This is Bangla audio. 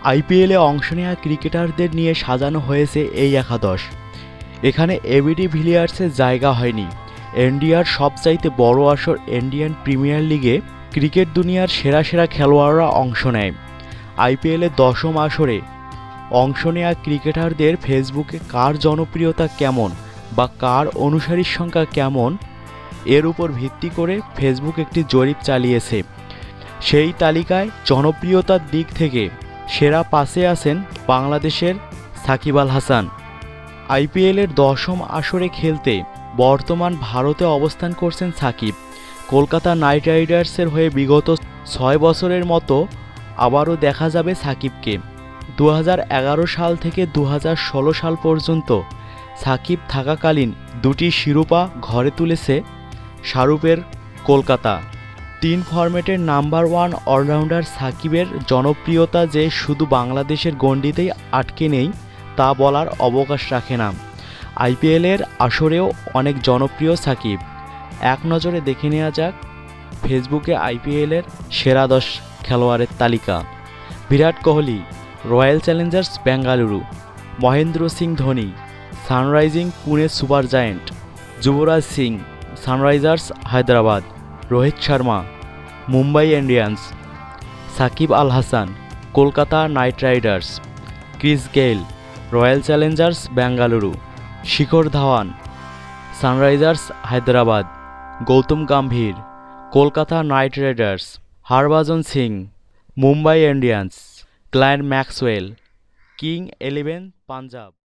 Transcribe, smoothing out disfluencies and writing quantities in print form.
আইপিএলে অংশ নেওয়া ক্রিকেটারদের নিয়ে সাজানো হয়েছে এই একাদশ। এখানে এবিডি ভিলিয়ার্সের জায়গা হয়নি। ইন্ডিয়ার সবচাইতে বড় আসর ইন্ডিয়ান প্রিমিয়ার লিগে ক্রিকেট দুনিয়ার সেরা সেরা খেলোয়াড়রা অংশ নেয়। আইপিএলের 10ম আসরে অংশ নেওয়া ক্রিকেটারদের ফেসবুকে কার জনপ্রিয়তা কেমন বা কার অনুসারীর সংখ্যা কেমন এর উপর ভিত্তি করে ফেসবুক একটি জরিপ চালিয়েছে। সেই তালিকায় জনপ্রিয়তার দিক থেকে সেরা 5-এ আছেন বাংলাদেশের সাকিব আল হাসান। আইপিএলের 10ম আসরে খেলতে বর্তমান ভারতে অবস্থান করছেন সাকিব। কলকাতা নাইট রাইডার্সের হয়ে বিগত 6 বছরের মতো আবারও দেখা যাবে সাকিবকে। 2011 সাল থেকে 2016 সাল পর্যন্ত সাকিব থাকাকালীন 2টি শিরোপা ঘরে তুলেছে শাহরুখের কলকাতা। 3 ফরম্যাটের নাম্বার 1 অলরাউন্ডার সাকিবের জনপ্রিয়তা যে শুধু বাংলাদেশের গণ্ডিতেই আটকে নেই তা বলার অবকাশ রাখে না। আইপিএলের আসরেও অনেক জনপ্রিয় সাকিব। এক নজরে দেখে নেওয়া যাক ফেসবুকে আইপিএলের সেরা 10 খেলোয়াড়ের তালিকা। Virat Kohli, royal challengers Bengaluru. Mahendra Singh Dhoni, sunrising Pune super giant. Yuvraj Singh, sunrisers Hyderabad. Rohit Sharma, Mumbai Indians. Shakib Al Hasan, Kolkata knight riders. Chris Gayle, royal challengers Bengaluru. Shikhar Dhawan, sunrisers Hyderabad. Gautam Gambhir, Kolkata knight riders. Harbhajan Singh, Mumbai Indians. Glenn Maxwell, king 11 Punjab.